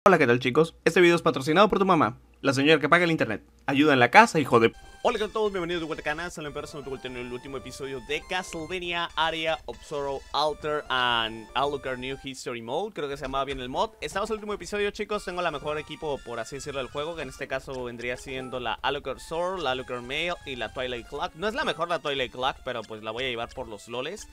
Hola, ¿qué tal, chicos? Este video es patrocinado por tu mamá, la señora que paga el internet. Ayuda en la casa, hijo de... Hola, ¿qué tal todos? Bienvenidos de vuelta al canal. Soy la persona que en el último episodio de Castlevania Area of Sorrow Alter and Alucard New History Mode. Creo que se llamaba bien el mod. Estamos en el último episodio, chicos. Tengo la mejor equipo, por así decirlo, del juego, que en este caso vendría siendo la Alucard Sword, la Alucard Mail y la Twilight Clock. No es la mejor la Twilight Clock, pero pues la voy a llevar por los loles.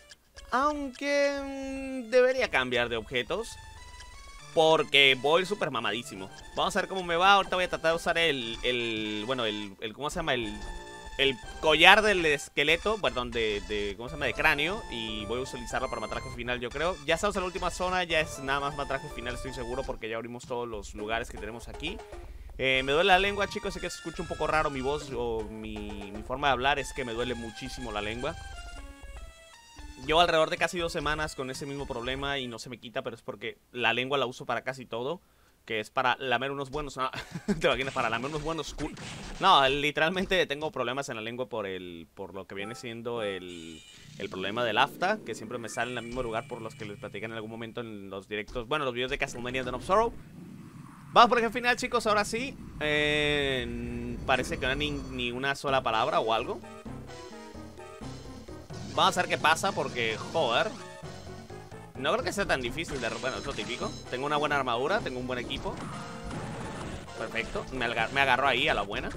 Aunque debería cambiar de objetos, porque voy súper mamadísimo. Vamos a ver cómo me va. Ahorita voy a tratar de usar ¿cómo se llama? El collar del esqueleto, perdón, ¿cómo se llama? De cráneo. Y voy a utilizarlo para matar al jefe final, yo creo. Ya estamos en la última zona, ya es nada más matar al jefe final, estoy seguro, porque ya abrimos todos los lugares que tenemos aquí. Me duele la lengua, chicos, sé que se escucha un poco raro mi voz o mi forma de hablar, es que me duele muchísimo la lengua. Llevo alrededor de casi 2 semanas con ese mismo problema y no se me quita, pero es porque la lengua la uso para casi todo. Que es para lamer unos buenos... No, te imaginas, para lamer unos buenos... No, literalmente tengo problemas en la lengua por lo que viene siendo el problema del afta, que siempre me sale en el mismo lugar por los que les platican en algún momento en los directos... Bueno, los videos de Castlevania Dawn of Sorrow. Vamos por el final, chicos, ahora sí. Parece que no hay ni una sola palabra o algo. Vamos a ver qué pasa porque, joder, no creo que sea tan difícil de... Bueno, es lo típico. Tengo una buena armadura, tengo un buen equipo. Perfecto, me agarro ahí a la buena.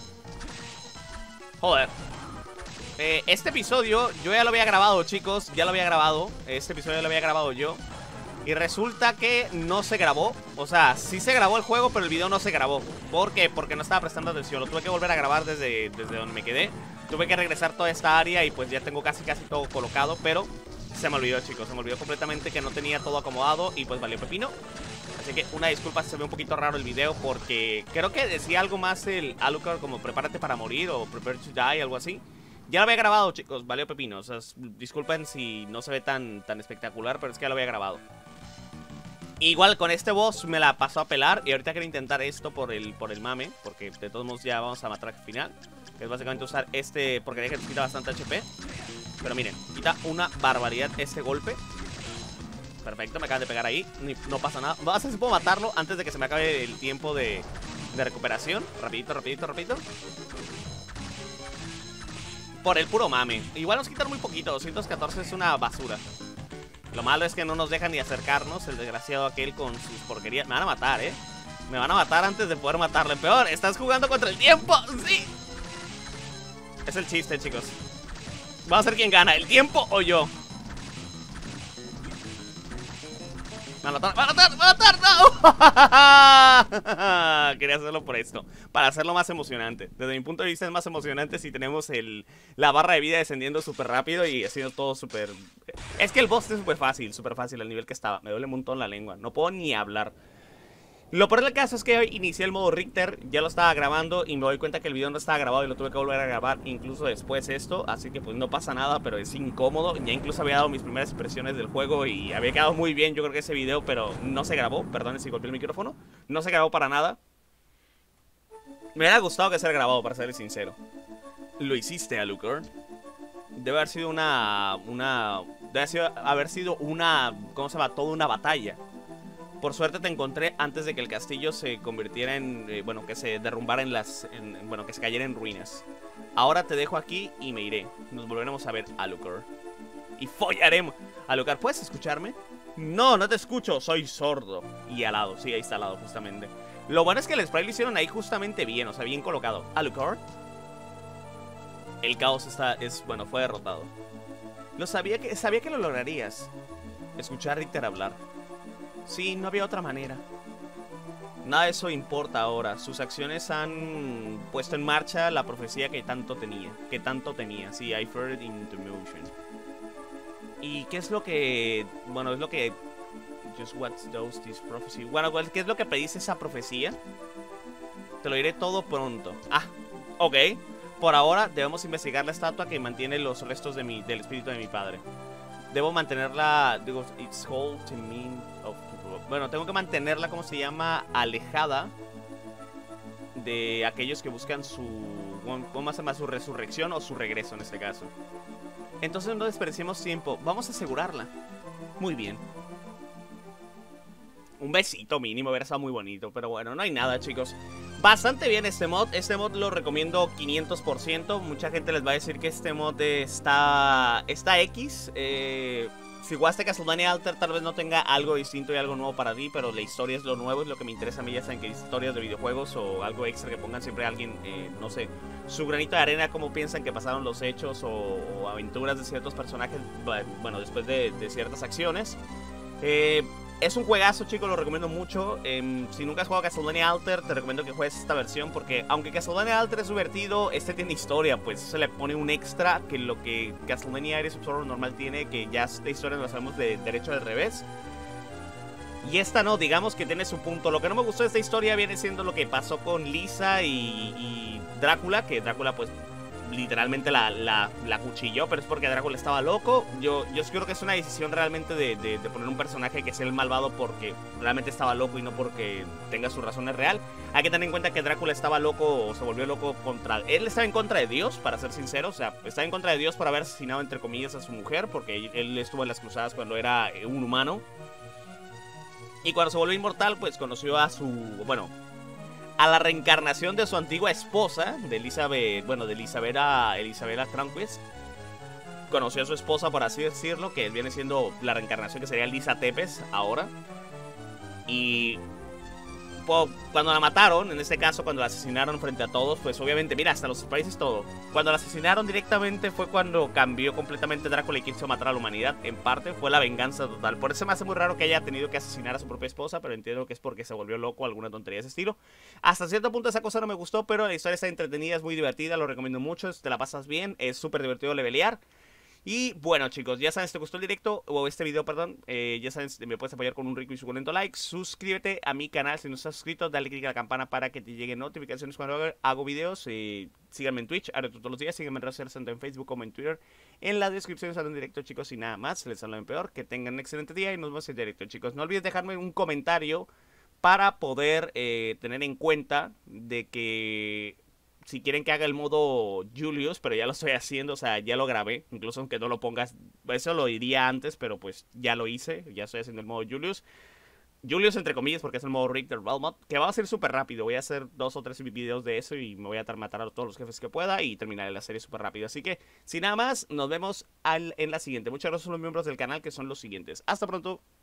Joder. Este episodio yo ya lo había grabado, chicos. Ya lo había grabado. Este episodio ya lo había grabado yo. Y resulta que no se grabó. O sea, sí se grabó el juego, pero el video no se grabó. ¿Por qué? Porque no estaba prestando atención. Lo tuve que volver a grabar desde donde me quedé. Tuve que regresar toda esta área y pues ya tengo casi todo colocado. Pero se me olvidó, chicos, se me olvidó completamente que no tenía todo acomodado y pues valió pepino. Así que una disculpa si se ve un poquito raro el video, porque creo que decía algo más el Alucard, como prepárate para morir o prepare to die, algo así. Ya lo había grabado, chicos, valió pepino. O sea, disculpen si no se ve tan espectacular, pero es que ya lo había grabado. Igual con este boss me la pasó a pelar. Y ahorita quiero intentar esto por el mame, porque de todos modos ya vamos a matar al final, que es básicamente usar este, porque deja que nos quita bastante HP. Pero miren, quita una barbaridad este golpe. Perfecto, me acaban de pegar ahí. No pasa nada. Vamos a ver si puedo matarlo antes de que se me acabe el tiempo de recuperación. Rapidito, rapidito, rapidito. Por el puro mame. Igual nos quitan muy poquito, 214 es una basura. Lo malo es que no nos dejan ni acercarnos, el desgraciado aquel con sus porquerías. Me van a matar, me van a matar antes de poder matarle. Peor, estás jugando contra el tiempo. ¡Sí! Es el chiste, chicos. Vamos a ver quién gana, el tiempo o yo. ¡Me van a matar! ¡Me van a matar! ¡No! Quería hacerlo por esto, para hacerlo más emocionante. Desde mi punto de vista es más emocionante si tenemos la barra de vida descendiendo súper rápido y haciendo todo súper... Es que el boss es súper fácil al nivel que estaba. Me duele un montón la lengua, no puedo ni hablar. Lo peor del caso es que hoy inicié el modo Richter, ya lo estaba grabando y me doy cuenta que el video no estaba grabado y lo tuve que volver a grabar incluso después esto, así que pues no pasa nada, pero es incómodo. Ya incluso había dado mis primeras impresiones del juego y había quedado muy bien, yo creo que ese video, pero no se grabó, perdón si golpeé el micrófono, no se grabó para nada. Me hubiera gustado que se hubiera grabado, para ser sincero. Lo hiciste, Alucard. Debe haber sido haber sido una, ¿cómo se llama? Toda una batalla. Por suerte te encontré antes de que el castillo se convirtiera en... que se derrumbara que se cayera en ruinas. Ahora te dejo aquí y me iré. Nos volveremos a ver, Alucard. Y follaremos. Alucard, ¿puedes escucharme? No, no te escucho, soy sordo. Y al lado, sí, ahí está al lado, justamente. Lo bueno es que el spray lo hicieron ahí justamente bien, o sea, bien colocado. Alucard. El caos fue derrotado. Sabía que lo lograrías. Escuchar a Richter hablar. Sí, no había otra manera. Nada de eso importa ahora. Sus acciones han puesto en marcha la profecía que tanto tenía. Sí, I felt it into motion. ¿Y qué es lo que... Bueno, es lo que... Just what does this prophecy... Bueno, ¿qué es lo que predice esa profecía? Te lo diré todo pronto. Ah, ok. Por ahora debemos investigar la estatua que mantiene los restos del espíritu de mi padre. Debo mantenerla... Digo, it's hold to mean of... Bueno, tengo que mantenerla, ¿cómo se llama? Alejada de aquellos que buscan ¿cómo se llama? Su resurrección o su regreso en este caso. Entonces no desperdiciemos tiempo. Vamos a asegurarla. Muy bien. Un besito mínimo, hubiera estado muy bonito. Pero bueno, no hay nada, chicos. Bastante bien este mod. Este mod lo recomiendo 500%. Mucha gente les va a decir que este mod está X. Si jugaste Castlevania Alter, tal vez no tenga algo distinto y algo nuevo para ti, pero la historia es lo nuevo, es lo que me interesa a mí. Ya saben que historias de videojuegos o algo extra que pongan siempre a alguien, no sé, su granito de arena, cómo piensan que pasaron los hechos o aventuras de ciertos personajes, bueno, después de ciertas acciones. Es un juegazo, chicos, lo recomiendo mucho. Si nunca has jugado Castlevania Alter, te recomiendo que juegues esta versión, porque aunque Castlevania Alter es divertido, este tiene historia, pues se le pone un extra que lo que Castlevania Heroes of Sorrow normal tiene, que ya esta historia la sabemos de derecho al revés. Y esta no, digamos que tiene su punto. Lo que no me gustó de esta historia viene siendo lo que pasó con Lisa y Drácula, que Drácula pues literalmente la cuchilló, pero es porque Drácula estaba loco. Yo creo que es una decisión realmente de poner un personaje que sea el malvado porque realmente estaba loco y no porque tenga sus razones real. Hay que tener en cuenta que Drácula estaba loco o se volvió loco contra... Él estaba en contra de Dios, para ser sincero. O sea, estaba en contra de Dios por haber asesinado, entre comillas, a su mujer, porque él estuvo en las cruzadas cuando era un humano. Y cuando se volvió inmortal, pues conoció a su... bueno, a la reencarnación de su antigua esposa, de Elizabeth, bueno, de Elisabetta Tranquist. Conoció a su esposa, por así decirlo, que viene siendo la reencarnación que sería Lisa Tepes ahora. Y cuando la mataron, en este caso cuando la asesinaron frente a todos, pues obviamente, mira, hasta los países todo. Cuando la asesinaron directamente fue cuando cambió completamente Drácula y quiso matar a la humanidad. En parte fue la venganza total. Por eso me hace muy raro que haya tenido que asesinar a su propia esposa, pero entiendo que es porque se volvió loco o alguna tontería de ese estilo. Hasta cierto punto esa cosa no me gustó, pero la historia está entretenida, es muy divertida, lo recomiendo mucho, te la pasas bien, es súper divertido levelear. Y bueno, chicos, ya saben, si te gustó el directo, o este video, perdón, ya saben, me puedes apoyar con un rico y suculento like. Suscríbete a mi canal si no estás suscrito, dale click a la campana para que te lleguen notificaciones cuando hago videos. Síganme en Twitch, haré todos los días, síganme en redes sociales, tanto en Facebook como en Twitter. En la descripción salen directo, chicos, y nada más, les hablo en peor. Que tengan un excelente día y nos vemos en directo, chicos. No olvides dejarme un comentario para poder tener en cuenta de que... si quieren que haga el modo Julius, pero ya lo estoy haciendo, o sea, ya lo grabé. Incluso aunque no lo pongas, eso lo diría antes, pero pues ya lo hice. Ya estoy haciendo el modo Julius. Julius entre comillas, porque es el modo Rick del Realm Mod, que va a ser súper rápido. Voy a hacer 2 o 3 videos de eso y me voy a matar a todos los jefes que pueda y terminaré la serie súper rápido. Así que, sin nada más, nos vemos en la siguiente. Muchas gracias a los miembros del canal, que son los siguientes. Hasta pronto.